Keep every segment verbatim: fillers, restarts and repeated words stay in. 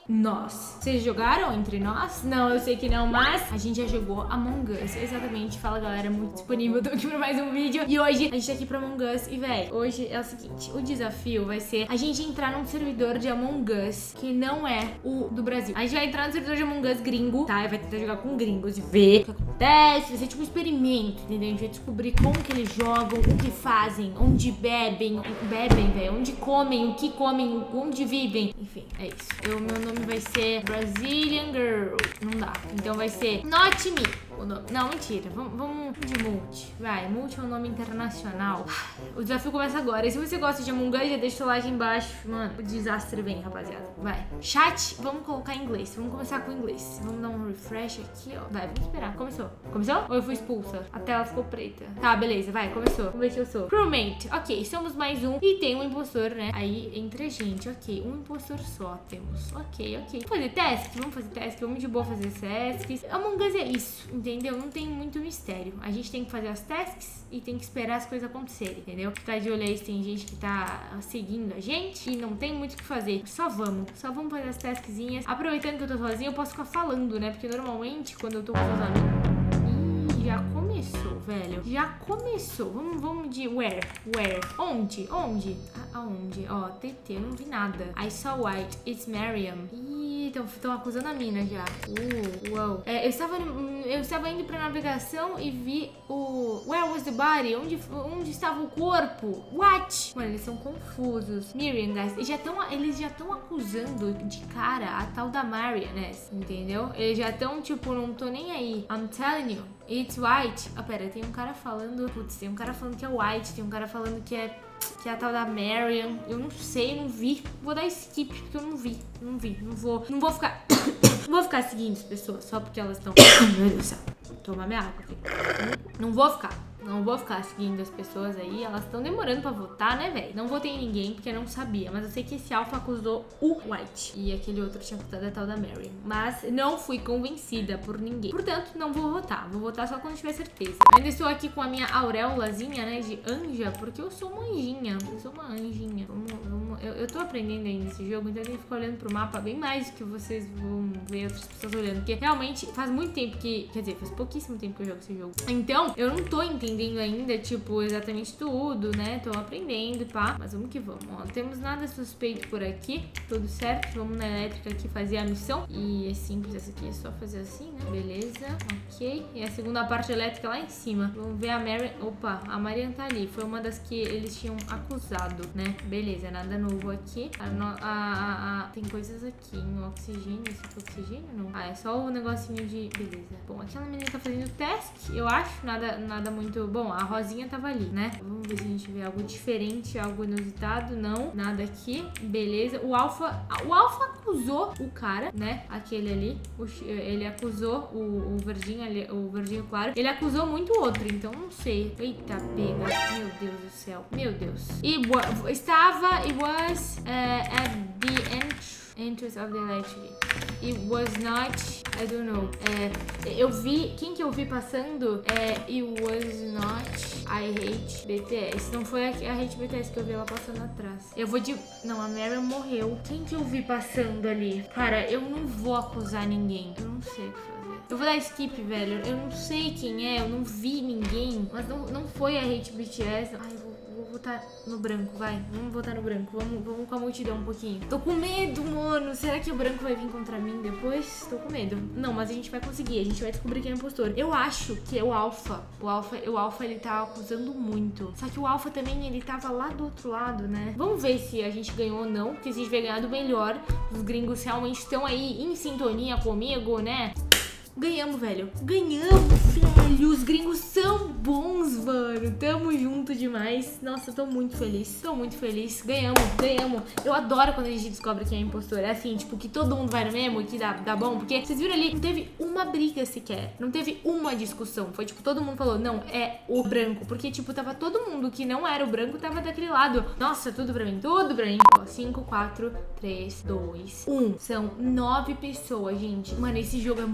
Nós. Vocês jogaram Entre Nós? Não, eu sei que não, mas a gente já jogou Among Us. Exatamente. Fala, galera, muito disponível. Tô aqui pra mais um vídeo. E hoje a gente tá aqui pra Among Us. E, velho, hoje é o seguinte. O desafio vai ser a gente entrar num servidor de Among Us que não é o do Brasil. A gente vai entrar no servidor de Among Us gringo, tá? E vai tentar jogar com gringos e ver o que acontece. Vai ser tipo um experimento, entendeu? A gente vai descobrir como que eles jogam, o que fazem, onde bebem, bebem, velho, onde comem, o que comem, onde vivem. Enfim, é isso. O meu nome vai ser Brazilian Girl. Não dá. Então vai ser Not Me. O nome. Não, mentira. Vamos, vamos de Multi. Vai, Multi é um nome internacional. O desafio começa agora. E se você gosta de Among Us, já deixa o seu like embaixo. Mano, o desastre vem, rapaziada. Vai. Chat, vamos colocar em inglês. Vamos começar com inglês. Vamos dar um refresh aqui, ó. Vai, vamos esperar. Começou. Começou? Ou eu fui expulsa? A tela ficou preta. Tá, beleza. Vai, começou. Vamos ver se eu sou. Crewmate. Ok, somos mais um. E tem um impostor, né? Aí, entre a gente. Ok, um impostor só temos. Ok, ok. Vamos fazer tasks? Vamos fazer tasks. Vamos de boa fazer tasks. Among Us é isso, entendeu? Não tem muito mistério. A gente tem que fazer as tasks e tem que esperar as coisas acontecerem, entendeu? Ficar de olho aí se tem gente que tá seguindo a gente e não tem muito o que fazer. Só vamos. Só vamos fazer as taskzinhas. Aproveitando que eu tô sozinha, eu posso ficar falando, né? Porque normalmente, quando eu tô com os amigos... Ih, já começou, velho. Já começou. Vamos, vamos de where? Where? Onde? Onde? A aonde? Ó, T T, eu não vi nada. I saw white. It's Mariam. Ih, estão acusando a mina já. Uh, uau. É, eu estava, eu estava indo pra navegação e vi o... Where was the body? Onde, onde estava o corpo? What? Mano, eles são confusos. Miriam, guys, eles já estão eles já estão acusando de cara a tal da Mariam, né? Entendeu? Eles já estão, tipo, não tô nem aí. I'm telling you. It's white. Ah, pera, tem um cara falando... Putz, tem um cara falando que é white. Tem um cara falando que é... Que é a tal da Mariam. Eu não sei, não vi. Vou dar skip, porque eu não vi. Não vi. Não vou... Não vou ficar... Não vou ficar seguindo as pessoas só porque elas estão... Meu Deus do céu. Tomar minha água aqui. Não vou ficar. Não vou ficar seguindo as pessoas aí. Elas estão demorando pra votar, né, velho? Não votei em ninguém porque eu não sabia. Mas eu sei que esse Alpha acusou o White. E aquele outro tinha acusado a tal da Mariam. Mas não fui convencida por ninguém. Portanto, não vou votar. Vou votar só quando tiver certeza. Ainda estou aqui com a minha auréolazinha, né, de anja. Porque eu sou uma anjinha. Eu sou uma anjinha. Vamos, vamos. Eu, eu tô aprendendo ainda nesse jogo. Então eu tenho que ficar olhando pro mapa bem mais do que vocês vão ver outras pessoas olhando. Porque realmente faz muito tempo que... Quer dizer, faz pouquíssimo tempo que eu jogo esse jogo. Então, eu não tô entendendo ainda, tipo, exatamente tudo, né? Tô aprendendo, pá. Mas vamos que vamos, ó. Não temos nada suspeito por aqui. Tudo certo. Vamos na elétrica aqui fazer a missão. E é simples, essa aqui é só fazer assim, né? Beleza. Ok. E a segunda parte elétrica lá em cima. Vamos ver a Mariam. Opa, a Mariam tá ali. Foi uma das que eles tinham acusado, né? Beleza, nada novo aqui. A, no... a, a, a... Tem coisas aqui. No oxigênio. Esse aqui é oxigênio? Não. Ah, é só o negocinho de... Beleza. Bom, aquela menina tá fazendo teste, eu acho. Nada, nada muito... Bom, a Rosinha tava ali, né? Vamos ver se a gente vê algo diferente, algo inusitado. Não, nada aqui. Beleza. O Alpha... O Alpha acusou o cara, né? Aquele ali. O, ele acusou o, o verdinho ali, o verdinho claro. Ele acusou muito o outro, então não sei. Eita, pega. Meu Deus do céu. Meu Deus. E estava... It was uh, at the entrance. Entrance of the electricity. It was not, I don't know. É, eu vi, quem que eu vi passando? É, it was not I hate B T S. Não foi a, a hate B T S que eu vi ela passando atrás. Eu vou de... Não, a Mariam morreu. Quem que eu vi passando ali? Cara, eu não vou acusar ninguém. Eu não sei o que fazer. Eu vou dar skip, velho. Eu não sei quem é, eu não vi ninguém. Mas não, não foi a hate B T S. Ai, eu vou... Vou votar no branco, vai. Vamos votar no branco. Vamos, vamos com a multidão um pouquinho. Tô com medo, mano. Será que o branco vai vir contra mim depois? Tô com medo. Não, mas a gente vai conseguir. A gente vai descobrir quem é o impostor. Eu acho que é o Alpha. O Alpha, o Alpha, ele tá acusando muito. Só que o Alpha também, ele tava lá do outro lado, né? Vamos ver se a gente ganhou ou não. Porque se a gente tiver ganhado, melhor. Os gringos realmente estão aí em sintonia comigo, né? Ganhamos, velho. Ganhamos, velho. Os gringos são bons, mano. Tamo junto demais. Nossa, eu tô muito feliz. Tô muito feliz. Ganhamos, ganhamos. Eu adoro quando a gente descobre quem é impostor. É assim, tipo, que todo mundo vai no mesmo e que dá, dá bom. Porque vocês viram ali, não teve uma briga sequer. Não teve uma discussão. Foi tipo, todo mundo falou, não, é o branco. Porque, tipo, tava todo mundo que não era o branco, tava daquele lado. Nossa, tudo pra mim, tudo pra mim. Ó, cinco, quatro, três, dois, um. São nove pessoas, gente. Mano, esse jogo é muito bom.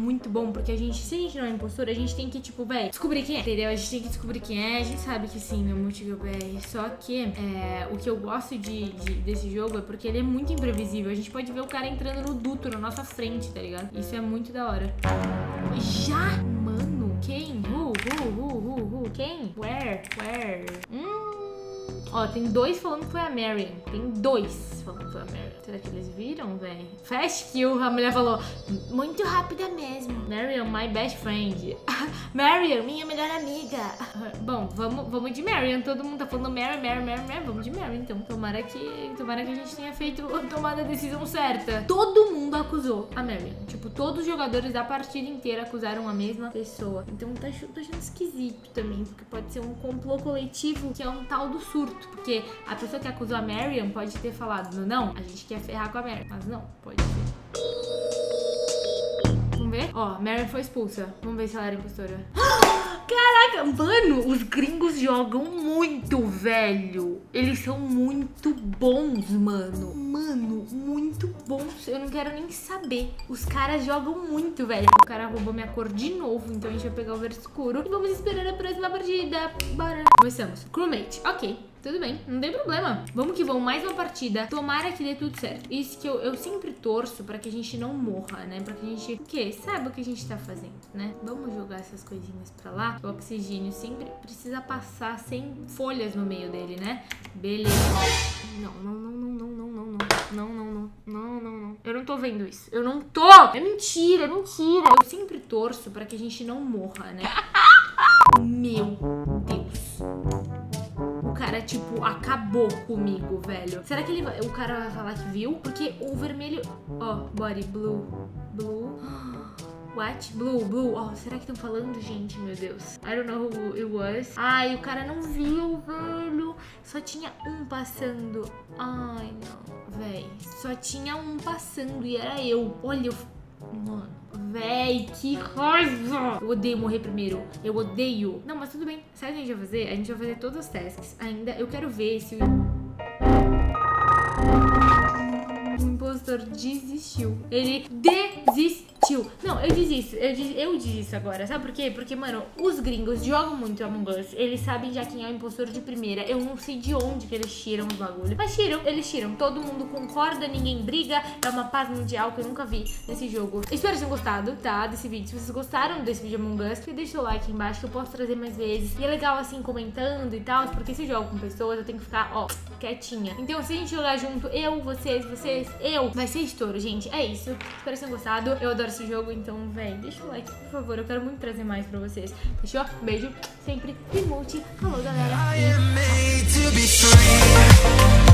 bom, porque a gente, se a gente não é impostor, a gente tem que, tipo, véi, descobrir quem é, entendeu? A gente tem que descobrir quem é, a gente sabe que sim, meu multikill, véi. Só que é, o que eu gosto de, de, desse jogo é porque ele é muito imprevisível. A gente pode ver o cara entrando no duto na nossa frente, tá ligado? Isso é muito da hora. Já? Mano, quem? Who? Who? Who? Who? Who? Quem? Where? Where? Hum... Ó, tem dois falando que foi a Marion. Tem dois falando que foi a Marion. Será que eles viram, velho? Fast kill, a mulher falou. Muito rápida mesmo. Marion, my best friend. Marion, minha melhor amiga. Bom, vamos, vamos de Marion. Todo mundo tá falando Marion, Marion, Marion, Marion. Vamos de Marion, então. Tomara que, tomara que a gente tenha feito, tomado a decisão certa. Todo mundo acusou a Marion. Tipo, todos os jogadores da partida inteira acusaram a mesma pessoa. Então tá, tô achando esquisito também, porque pode ser um complô coletivo que é um tal do surto. Porque a pessoa que acusou a Marion pode ter falado, não, a gente quer ferrar com a Marion. Mas não, pode ser. Vamos ver? Ó, a Marion foi expulsa. Vamos ver se ela era impostora. Caraca, mano, os gringos jogam muito, velho. Eles são muito bons, mano. Mano, muito bons. Eu não quero nem saber. Os caras jogam muito, velho. O cara roubou minha cor de novo, então a gente vai pegar o verde escuro. E vamos esperar a próxima partida. Bora. Começamos. Crewmate. Ok. Tudo bem, não tem problema. Vamos que vamos, mais uma partida. Tomara que dê tudo certo. Isso que eu, eu sempre torço pra que a gente não morra, né? Pra que a gente, o quê? Saiba o que a gente tá fazendo, né? Vamos jogar essas coisinhas pra lá. O oxigênio sempre precisa passar sem folhas no meio dele, né? Beleza. Não, não, não, não, não, não, não, não. Não, não, não, não, não, não. Eu não tô vendo isso. Eu não tô! É mentira, é mentira. Eu sempre torço pra que a gente não morra, né? Meu Deus. O cara, tipo, acabou comigo, velho. Será que ele vai, o cara vai falar que viu? Porque o vermelho... Ó, oh, body blue. Blue. What? Blue, blue. Ó, oh, será que estão falando, gente? Meu Deus. I don't know who it was. Ai, o cara não viu, velho. Só tinha um passando. Ai, não. Véi, só tinha um passando e era eu. Olha, eu... Mano. Véi, que raiva! Eu odeio morrer primeiro. Eu odeio. Não, mas tudo bem. Sabe o que a gente vai fazer? A gente vai fazer todas as tasks. Ainda, eu quero ver se o... o impostor desistiu. Ele desistiu. Não, eu desisto. Eu, des... eu desisto agora. Sabe por quê? Porque, mano, os gringos jogam muito Among Us. Eles sabem já quem é o impostor de primeira. Eu não sei de onde que eles tiram os bagulhos. Mas tiram, eles tiram. Todo mundo concorda, ninguém briga. É uma paz mundial que eu nunca vi nesse jogo. Espero que tenham gostado, tá? Desse vídeo. Se vocês gostaram desse vídeo Among Us, deixa o like aí embaixo que eu posso trazer mais vezes. E é legal, assim, comentando e tal. Porque se eu jogo com pessoas, eu tenho que ficar, ó, quietinha. Então, se a gente jogar junto, eu, vocês, vocês, eu, vai ser estouro, gente. É isso. Espero que tenham gostado. Eu adoro esse jogo, então, véi, deixa o like, por favor. Eu quero muito trazer mais pra vocês. Fechou? Beijo. Sempre. Remote. Falou, galera.